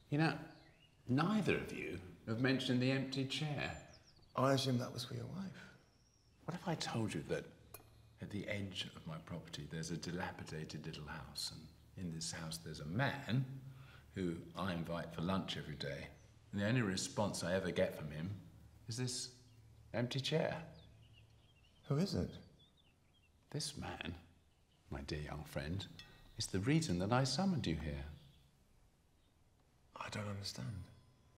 You know, neither of you have mentioned the empty chair. I assume that was for your wife. What if I told you that at the edge of my property there's a dilapidated little house, and in this house there's a man who I invite for lunch every day, and the only response I ever get from him is this empty chair? Who is it? This man, my dear young friend, is the reason that I summoned you here. I don't understand.